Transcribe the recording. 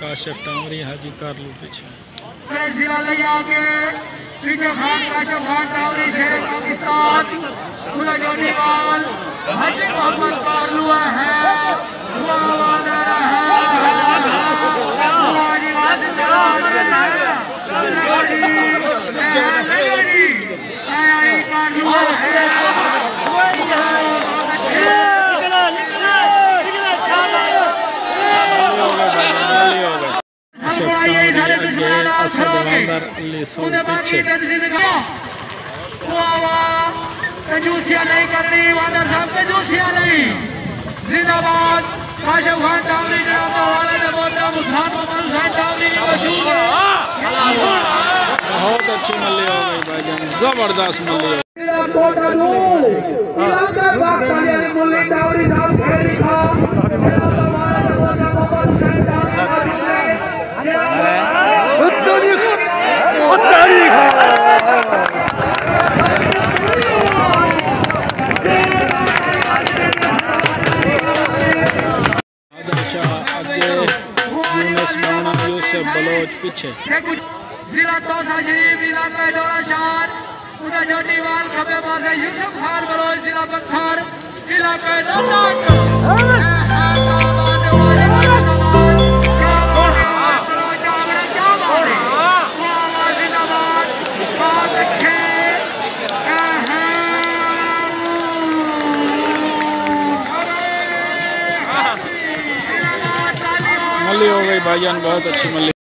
काशिफ टावरी हाजी कारलू पीछे कंजूसिया नहीं करनी, वादर साहब कंजूसिया नहीं। जिंदाबाद काशिफ खान टावरी जनाब वाले ने मोहतरम उस्मान मोहम्मद हुसैन टावरी मौजूद है। बहुत अच्छी मल्ली हो गई भाईजान, जबरदस्त मल्ली। बलोच पीछे जिला तौसा शरीफ इलाका डोरा शहर उधर जोटीवाल खबे मारे यूसुफ खान बलोच जिला बखार इलाका मल्ली हो गई भाईजान, बहुत अच्छी मल्ली।